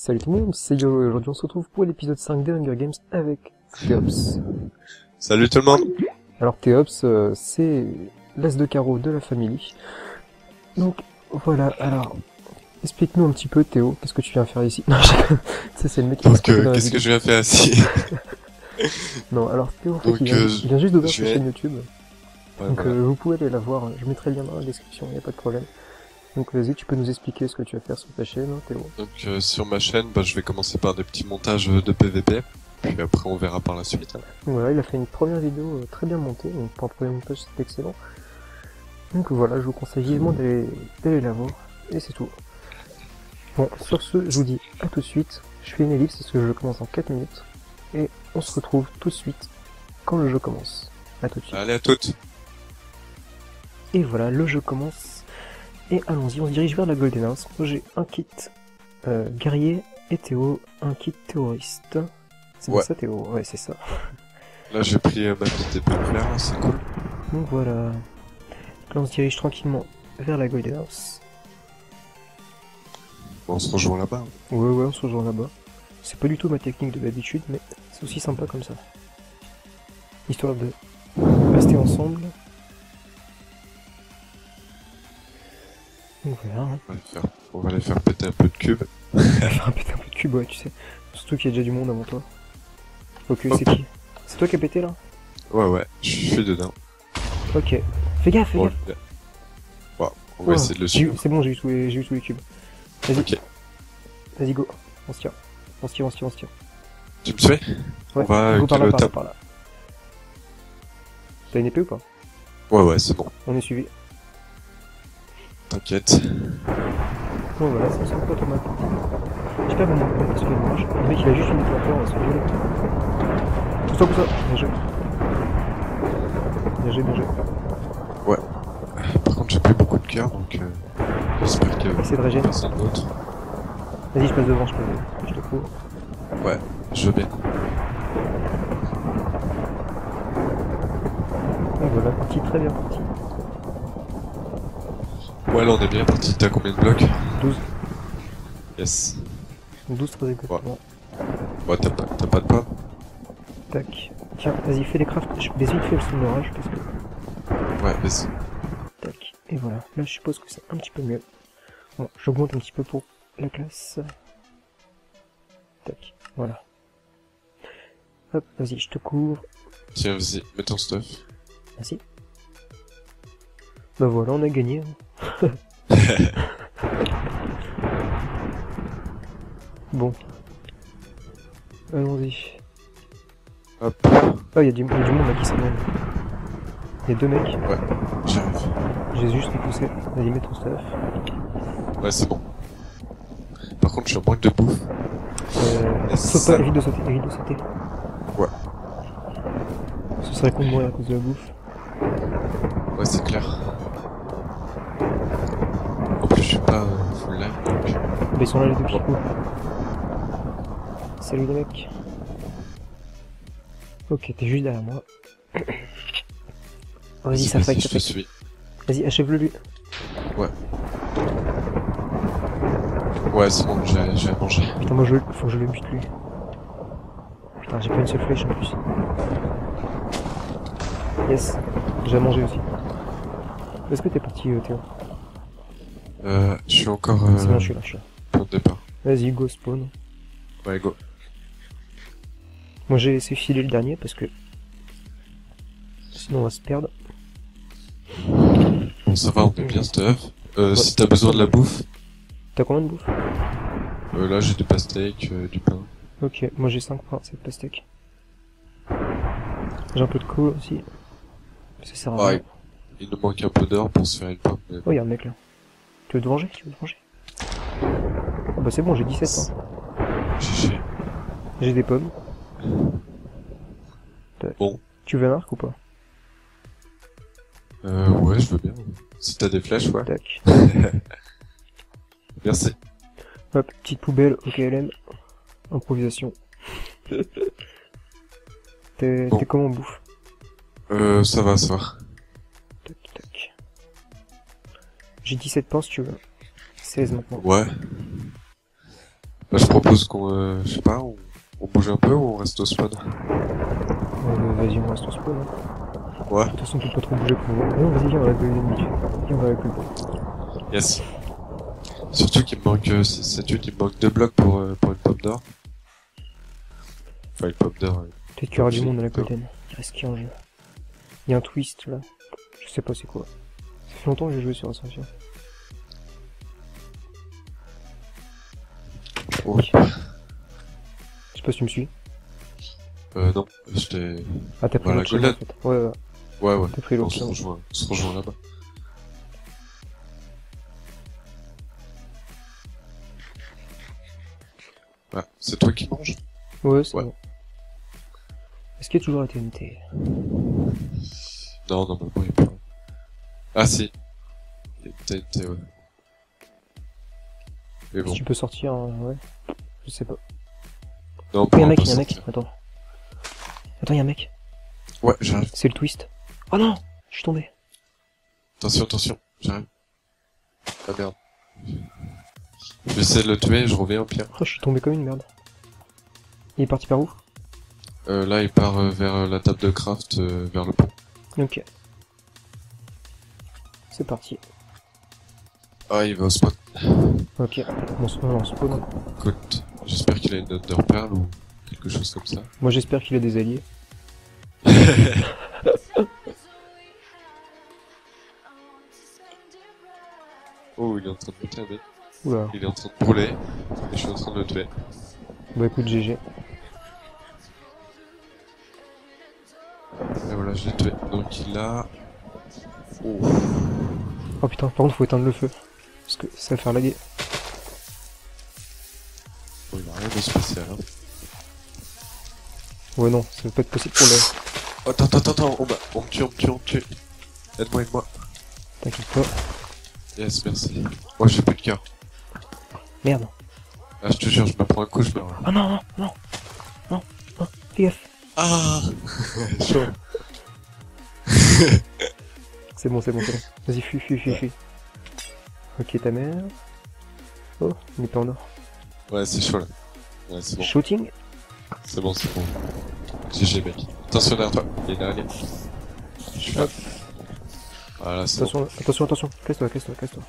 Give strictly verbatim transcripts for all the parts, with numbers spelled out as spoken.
Salut tout le monde, c'est Yo et aujourd'hui on se retrouve pour l'épisode cinq des Hunger Games avec Théops. Salut tout le monde. Alors Théops, euh, c'est l'as de carreau de la famille. Donc voilà, alors explique-nous un petit peu Théo, qu'est-ce que tu viens faire ici? Non, je... tu sais, c'est le mec qui Donc euh, qu'est-ce que je viens faire ici? Non, alors Théo en fait, Donc, il, vient, euh, il vient juste d'ouvrir sa vais... chaîne YouTube. Ouais, Donc voilà. euh, vous pouvez aller la voir, je mettrai le lien dans la description, il n'y a pas de problème. Donc vas-y, tu peux nous expliquer ce que tu vas faire sur ta chaîne, hein, Théo. Donc euh, sur ma chaîne, bah, je vais commencer par des petits montages de P V P, puis après on verra par la suite. Hein. Donc voilà, il a fait une première vidéo euh, très bien montée, donc pour un premier montage c'est excellent. Donc voilà, je vous conseille vivement d'aller d'aller la voir, et c'est tout. Bon, sur ce, je vous dis à tout de suite, je fais une ellipse parce que le jeu commence en quatre minutes, et on se retrouve tout de suite quand le jeu commence. À tout de suite. Allez à toutes. Et voilà, le jeu commence, et allons-y, on se dirige vers la Golden House. Moi j'ai un kit euh, guerrier, et Théo, un kit terroriste. C'est Ouais. bien ça Théo? Ouais, c'est ça. Là j'ai pris euh, ma petite épée de fer, c'est cool. Donc voilà. Là on se dirige tranquillement vers la Golden House. Bon, on se rejoint là-bas. Ouais ouais, on se rejoint là-bas. C'est pas du tout ma technique de d'habitude, mais c'est aussi sympa comme ça. Histoire de rester ensemble. Donc voilà. Hein. On va, les faire... on va les faire péter un peu de cubes. Faire un péter un peu de cube, ouais, tu sais. Surtout qu'il y a déjà du monde avant toi. Ok, Hop. c'est qui? C'est toi qui as pété là? Ouais ouais, je suis dedans. Ok. Fais gaffe, fais Bon, gaffe. le- bon, on va Oh, essayer de le j'ai eu- suivre. C'est bon, j'ai eu tous les, j'ai eu tous les cubes. Vas-y, Ok. vas-y go. On se tire. On se tire, on se tire, on se tire. Tu me suis? Ouais, On va go par là, quelle par là, étape? par là. T'as une épée ou pas? Ouais ouais, c'est bon. On est suivi. T'inquiète. Bon voilà, ça me semble pas trop mal. J'espère qu'on m'entend parce que moi, je- le mec il a juste une épée à faire, on va se faire violer. Pousse-toi, pousse-toi. Bien joué. Bien joué, bien joué. Par contre j'ai plus beaucoup de cœur, donc euh, j'espère que Essaye de régénérer. personne d'autre. Vas-y, je passe devant, je peux. Je te couvre. Ouais, je veux bien. Et voilà, parti, très bien parti. Ouais, là on est bien parti. T'as combien de blocs? douze. Yes. douze très exactement. Ouais, t'as pas, t'as pas de pomme? Tac. Tiens, vas-y, fais les crafts. Je baisse vite fait le son de l'orage parce que. Ouais, vas-y. Tac. Et voilà. Là, je suppose que c'est un petit peu mieux. Bon, j'augmente un petit peu pour la classe. Tac. Voilà. Hop, vas-y, je te couvre. Tiens, vas-y, mets ton stuff. Merci. Bah voilà, on a gagné. hein. Bon. Allons-y. Hop. Ah, il y a du, y a du monde là qui s'amène. Il y a deux mecs. Ouais, j'arrive. J'ai juste repoussé. Vas-y, mets ton stuff. Ouais, c'est bon. Par contre, je suis en manque de bouffe. Euh, Yes. saute pas, évite de sauter, évite de sauter. Ouais. Ce serait con de mourir à cause de la bouffe. Ouais, c'est clair. En plus, je suis pas euh, full life, donc... Bah, ils sont là les deux petits coups. Salut les mecs. Ok, t'es juste derrière moi. Oh, vas-y, ça vas-y, fight, je ça te fight. suis. Vas-y, achève-le lui. Ouais. Ouais, c'est bon, j'ai j'ai à manger. Putain, moi je faut que je le bute lui. Putain, j'ai pas une seule flèche en plus. Yes, j'ai à manger aussi. Est-ce que t'es parti euh, Théo? Euh, je suis encore... Euh, C'est bon, je suis là, je suis là. point de départ. Vas-y, go spawn. Ouais, go. Moi j'ai laissé filer le dernier parce que... Sinon on va se perdre. Bon, ça va, on est bien stuff. Euh, Ouais. si t'as besoin de la bouffe, T'as combien de bouffe? euh, là j'ai des pastèques, euh, du pain. Ok, moi j'ai cinq pains, c'est pastèque. J'ai un peu de coal aussi. Ça sert à rien. Ouais, il nous manque un peu d'or pour se faire une pomme. mais- Oh, y'a un mec là. Tu veux te venger? Tu veux te venger? Ah bah c'est bon, j'ai dix-sept pains. Chiché. J'ai des pommes. Tac. Bon. Tu veux un arc ou pas? Euh, ouais, je veux bien. Si t'as des flèches, ouais. Tac. Merci. Hop, petite poubelle au K L M. Improvisation. T'es Bon. t'es comment en bouffe? Euh, ça va, ça va. Tac, tac. J'ai dix-sept pains si tu veux. seize maintenant. Ouais. Bah, je propose qu'on, euh, je sais pas, on, on bouge un peu ou on reste au spawn? Euh, vas-y, on reste au spawn. Hein. Ouais. De toute façon, on peut pas trop bouger pour voir. Non, vas-y, viens, on va avec les ennemis. Viens, on va avec le. Yes. Surtout qu'il me manque, euh, c'est c'est tu qu'il me manque deux blocs pour, euh, pour une pomme d'or. Enfin, une pomme d'or. euh. Peut-être qu'il y aura du Ok, monde dans la d'accord. colline. Il reste qui en jeu? Il y a un twist là. Je sais pas c'est quoi. Ça fait longtemps que j'ai joué sur Ascension. Oh. Je sais pas si tu me suis. Euh, non, j'étais... Ah, t'as pris Voilà, l'autre chemin, en Golden. fait. Ouais, ouais. Ouais, ouais. T'as pris On l'autre se chemin. rejoint, on se rejoint là-bas. Ouais, c'est toi qui manges? Ouais, c'est Ouais. bon. Est-ce qu'il y a toujours la T N T? Non, normalement, il y a pas. Ah, si. Il y a peut-être, T N T, ouais. Mais bon. Si tu peux sortir, hein, ouais. Je sais pas. Non, Oh, pour y'a un un mec, peu y'a un mec. sortir. Attends. Attends, y'a un mec. Ouais, j'arrive. C'est le twist. Oh non! Je suis tombé. Attention, attention, j'arrive. Ah merde. Je vais essayer de le tuer, je reviens au pire. Oh, je suis tombé comme une merde. Il est parti par où? Euh, là, il part euh, vers euh, la table de craft, euh, vers le pont. Ok. C'est parti. Ah, il va au spawn. Ok. Bon, spawn, on spawn. Écoute, j'espère qu'il a une Under Pearl ou quelque chose comme ça. Moi, j'espère qu'il a des alliés. Oh, il est en train de monter un mec. Oula. Il est en train de brûler. Et je suis en train de le tuer. Bah écoute, G G. Et voilà, je l'ai tué. Donc il a... Oh. Oh putain, par contre, faut éteindre le feu. Parce que ça va faire laguer. Bon, il a rien de spécial, hein. Ouais, non, ça va pas être possible pour le. Oh, attends, attends, attends, on, m'a- on me tue, on me tue, on me tue. Aide-moi, aide-moi. T'inquiète pas. Yes, merci. Moi, j'ai plus de cœur. Merde. Ah, je te jure, je me prends un coup, je meurs. Oh non, non, non. Non, non, fais gaffe. Ah. Chaud. C'est bon, c'est bon, c'est bon. Vas-y, fuis, fuis, fuis, fuis. Ok, ta mère. Oh, il est pas en or. Ouais, c'est chaud là. Ouais, c'est bon. Shooting. C'est bon, c'est bon. G G, mec. Attention derrière toi. Il est derrière. Je suis là. Hop. Voilà, c'est bon. Attention, attention, attention. Casse-toi, casse-toi, casse-toi.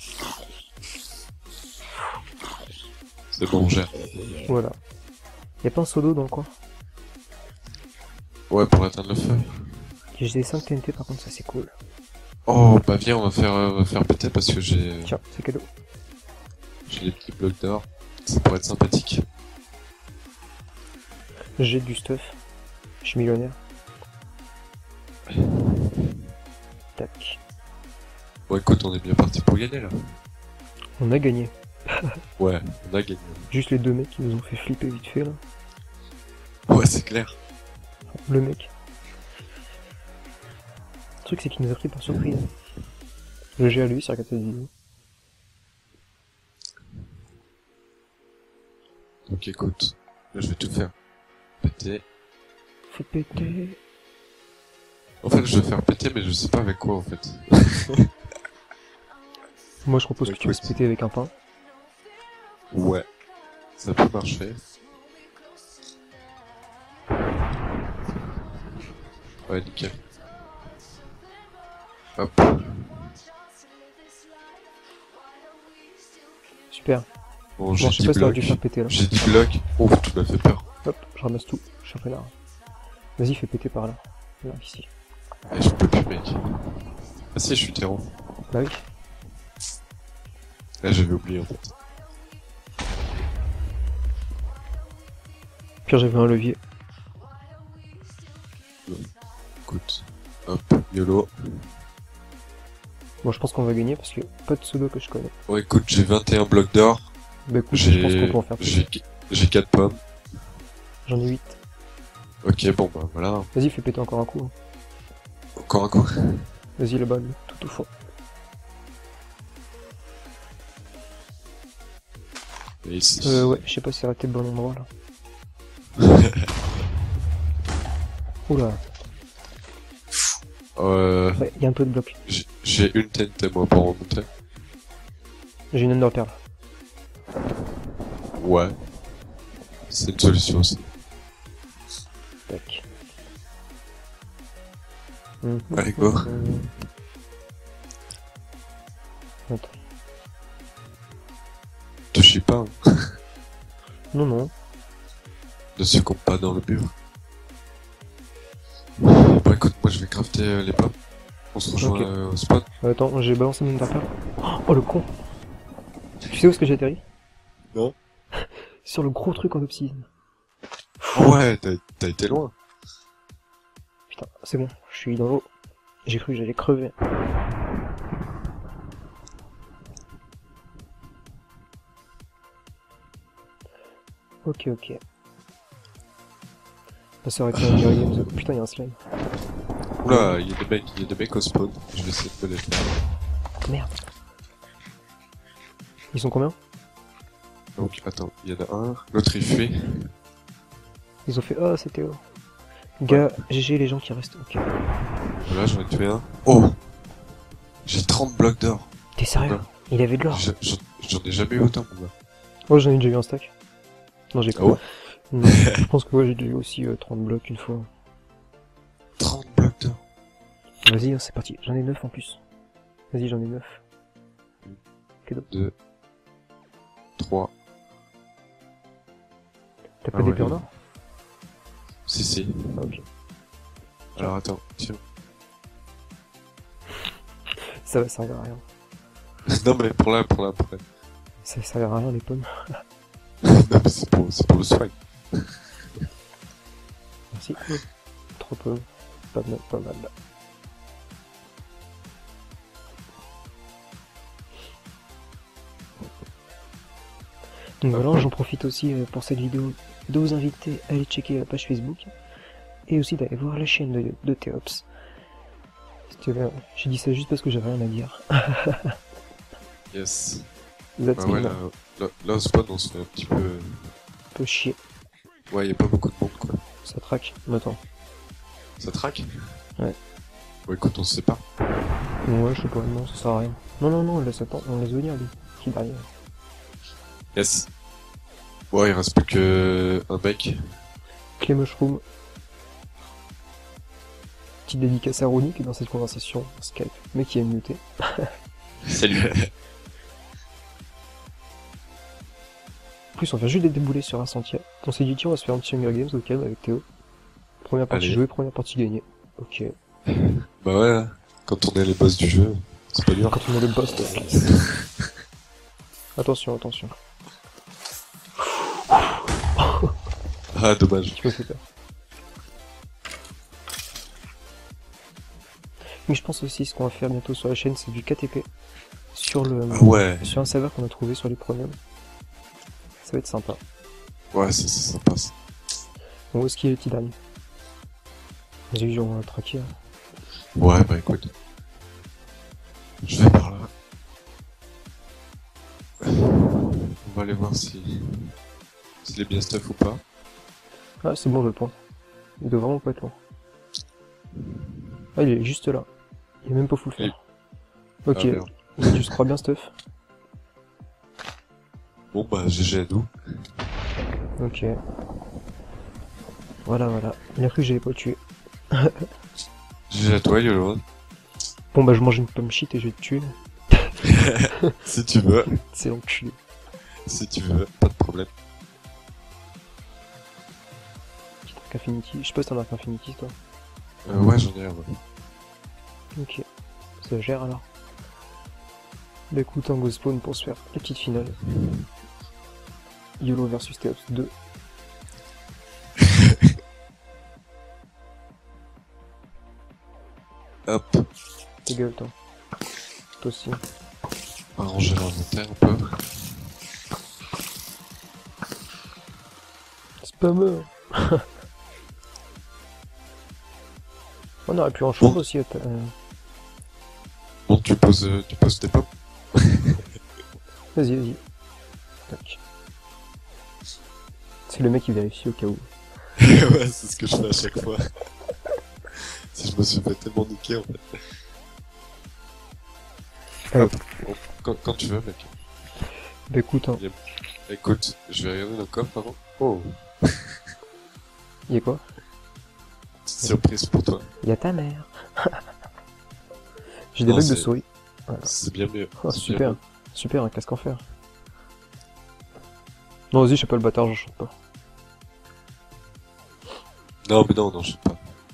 C'est bon, on gère. Voilà. Y'a pas un seau d'eau dans le coin? Ouais, pour éteindre le feu. J'ai des cinq T N T par contre, ça c'est cool. Oh, bah viens, on va faire, euh, on va faire péter parce que j'ai, Tiens, c'est cadeau. j'ai les petits blocs d'or. Ça pourrait être sympathique. J'ai du stuff. Je suis millionnaire. Tac. Bon, écoute, on est bien parti pour gagner là. On a gagné. Ouais, on a gagné. Juste les deux mecs qui nous ont fait flipper vite fait là. Ouais, c'est clair. Le mec. Le truc c'est qu'il nous a pris par surprise. Le G à lui, c'est regardé cette vidéo. Donc écoute, là, je vais tout faire. Péter. Faut péter. En fait, je vais faire péter, mais je sais pas avec quoi en fait. Moi je propose que tu Écoute. fasses péter avec un pain. Ouais. Ça peut marcher. Ouais, nickel. Hop. Super. Bon, Bon, j'ai je sais dix pas si t'aurais dû blocs. faire péter là. J'ai dix blocs. Oh, tu m'as fait peur. Hop, je ramasse tout. Je suis un connard. Vas-y, fais péter par là. Là, ici. Eh, je peux plus, mec. Ah si, je suis terreau. Bah oui. Là, j'avais oublié en fait. Pire, j'avais un levier. Écoute. Hop, YOLO. Bon, je pense qu'on va gagner parce que pas de pseudo que je connais. Bon, écoute, j'ai vingt et un blocs d'or. Bah écoute, je pense qu'on J'ai, peut en faire plus. j'ai, j'ai quatre pommes. J'en ai huit. Ok, bon, bah voilà. Vas-y, fais péter encore un coup. Encore un coup. Vas-y, là-bas, le- tout au fond. Et ici. Euh, ouais, je sais pas si ça aurait été le bon endroit là. Oula, Euh, ouais, y a un peu de bloc. j'ai- j'ai une T N T moi pour remonter. J'ai une underperle. Ouais. C'est une solution aussi. Tac. Hum, Allez, go. hum. Attends. Te chie pas, hein. Non, non. Ne succombe pas dans le mur. Bon, écoute, moi je vais crafter euh, les pommes. On se rejoint Ok. euh, au spawn. Attends, j'ai balancé mon affaire. Oh le con. Tu sais où est-ce que j'ai atterri? Non. Sur le gros truc en obsidienne. Oh ouais, t'as t'as été loin. Putain, c'est bon, je suis dans l'eau. J'ai cru que j'allais crever. Ok, ok. Ça aurait été un Hunger Games. Putain, y'a un slime. Oula, il y a des mecs, il y a des mecs au spawn. Je vais essayer de me les faire. Merde. Ils sont combien? Donc, attends, il y en a un. L'autre il fuit. Ils ont fait oh c'était Théo. Gars, G G les gens qui restent. Ok. Voilà, j'en ai tué un. Oh! J'ai trente blocs d'or. T'es sérieux? Ouais. Il avait de l'or. J'en j'en ai jamais eu autant, mon gars. Oh j'en ai déjà eu un stack. Non j'ai Ah ouais? Non, je pense que ouais, j'ai déjà eu aussi euh, trente blocs une fois. trente blocs d'or. Vas-y, hein, c'est parti. J'en ai neuf en plus. Vas-y, j'en ai neuf. deux. trois. T'as pas Ah des ouais. d'or? Si, si. Ah ok. Alors attends, tiens. Ça va servir à rien. Non mais pour là, pour là, pour là. Ça servir à rien les pommes. Non mais c'est pour, c'est pour le swag. Merci. Trop peu. Pas mal, pas mal. Donc voilà, j'en profite aussi euh, pour cette vidéo de vous inviter à aller checker la page Facebook et aussi d'aller voir la chaîne de, de Théops. C'était- J'ai dit ça juste parce que j'avais rien à dire. Yes. That's Bah ouais, me, là, là, là au spawn on se fait un petit peu... un peu chier. Ouais, y a pas beaucoup de monde quoi. Ça traque. Attends. Ça traque? Ouais. Bon écoute, on se sépare. Ouais, je sais pas, non, ça sert à rien. Non, non, non, on laisse attendre, on laisse venir lui. Qui est derrière. Yes. Ouais, il reste plus que un mec. Clé Mushroom. Petite dédicace à Ronnie qui est dans cette conversation Skype, mais qui est muté. Salut. En plus, on vient juste de débouler sur un sentier. On s'est dit, tiens, on va se faire un petit Hunger Games au calme avec Théo. Première partie Allez. jouée, première partie gagnée. Ok. Bah ouais, quand on est les boss du jeu, c'est pas dur. Quand on est le boss de la classe. Attention, attention. Ah, dommage. Je me fais peur. Mais je pense aussi, ce qu'on va faire bientôt sur la chaîne, c'est du K T P. Sur le, Ah ouais. sur un serveur qu'on a trouvé sur les premiums. Ça va être sympa. Ouais, c'est c'est sympa ça. Bon, où est-ce qu'il est le petit dernier? Vas-y, on va traquer. Hein. Ouais, bah écoute. Je vais par là. On va aller voir si... s'il est bien stuff ou pas. Ah, c'est bon, je le pense. Il doit vraiment pas être loin. Ah, il est juste là. Il est même pas full Et- faire. Ok, Ah, merde. tu se crois bien, Stuff? Bon bah G G à nous. Ok. Voilà, voilà. Il a cru que j'avais pas tué. G G à toi, Yolo. Bon, bah, je mange une pomme shit et je vais te tuer. Si tu veux. C'est l'enculé. Si tu veux, pas de problème. Petit arc Infinity. Je sais pas si t'en as un Infinity, toi. Euh, ouais, j'en ai un, ouais. Ok. Ça gère alors. Bah écoute, on go spawn pour se faire la petite finale. YOLO versus Théops deux. Hop. Ta gueule, toi. Toi aussi. Arranger l'inventaire un peu. Spammer. On aurait pu en chambre Bon. aussi. Euh... Bon, tu poses, euh, tu poses tes pommes. Vas-y, vas-y. Tac. C'est le mec qui vérifie au cas où. Ouais, c'est ce que je fais à chaque fois. Si je me suis fait tellement niquer en fait. Euh, Hop. Bon, quand, quand tu veux, mec. Bah écoute, hein. Yep. Écoute, je vais regarder nos coffres avant. Oh, Y'a quoi? petite surprise pour toi. Y'a ta mère. J'ai des Non, bugs de c'est- souris. Voilà. C'est bien mieux. Oh, C'est super. bien Super, un casque en fer. Non, vas-y, je sais pas le bâtard, j'en chante pas. mieux. Non, mais non, non, je sais pas.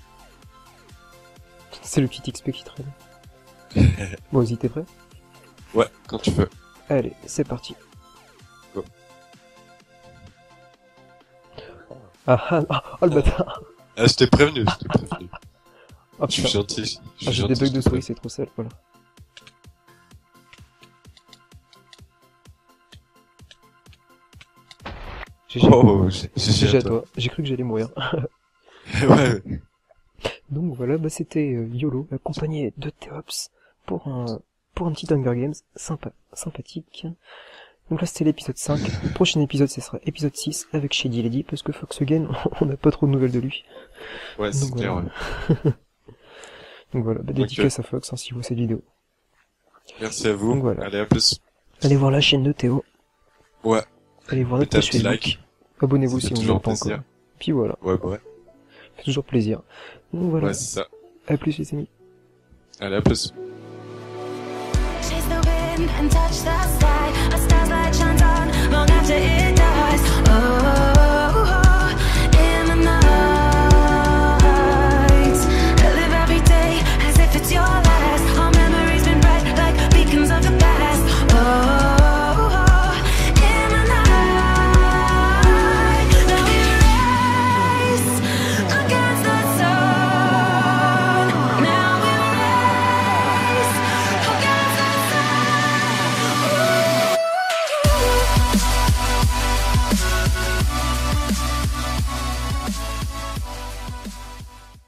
C'est le petit X P qui traîne. Bon, vas-y, t'es prêt? Ouais, quand tu veux. Allez, c'est parti. Go. Ah, ah, ah, oh, le bâtard. Ah, je t'ai prévenu, je t'ai prévenu. Oh Je suis putain. gentil. Je suis Ah, j'ai gentil, des bugs je de te souris, préviens. c'est trop sale, voilà. G G. Oh, j'ai G G j'ai à toi. J'ai cru que j'allais mourir. Ouais, Donc voilà, bah c'était euh, YOLO, accompagné de Théops pour un pour un petit Hunger Games sympa, sympathique. Donc là c'était l'épisode cinq. Le prochain épisode ce sera épisode six avec Shady Lady parce que Fox Again, on n'a pas trop de nouvelles de lui. ouais, c'est Donc clair, voilà. ouais. Donc voilà, bah, dédicace à Fox hein, si vous voyez cette vidéo. Merci à vous. Donc voilà. Allez, à plus. Allez voir la chaîne de Théo, Ouais, allez voir notre mettez un page petit Facebook. like. Abonnez-vous Ça si fait vous ne toujours l'avez pas plaisir. encore. Puis voilà, Ouais, ouais. ça fait toujours plaisir. Donc voilà, Ouais, c'est ça. à plus les amis. Allez, à plus. Chase the wind and touch the sky.